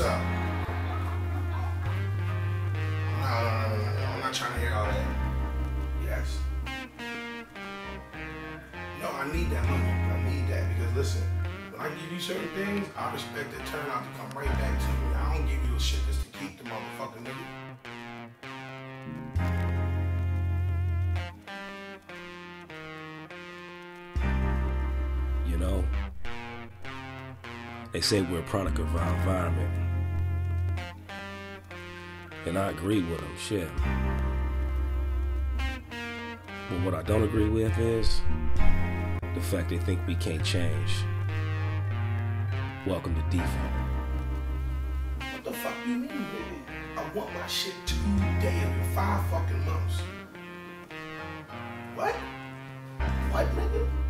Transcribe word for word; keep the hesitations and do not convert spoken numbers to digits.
up? No, no, no, no, no, I'm not trying to hear all that. Yes. No, I need that money. I need that because listen, when I give you certain things, I expect the turnout to come right back to me. I don't give you a shit just to keep the motherfucking nigga. You know, they say we're a product of our environment. And I agree with them, shit. But what I don't agree with is the fact they think we can't change. Welcome to default. What the fuck you mean, nigga? I want my shit today in five fucking months. What? What, nigga?